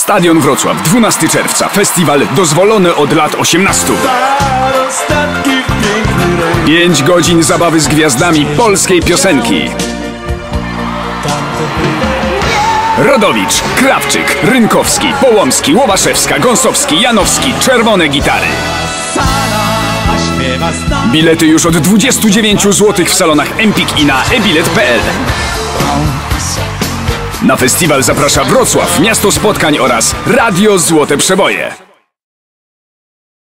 Stadion Wrocław, 12 czerwca. Festiwal dozwolony od lat 18. 5 godzin zabawy z gwiazdami polskiej piosenki. Rodowicz, Krawczyk, Rynkowski, Połomski, Łobaszewska, Gąsowski, Janowski, czerwone gitary. Bilety już od 29 zł w salonach Empik i na ebilet.pl. Na festiwal zaprasza Wrocław, miasto spotkań oraz Radio Złote Przeboje.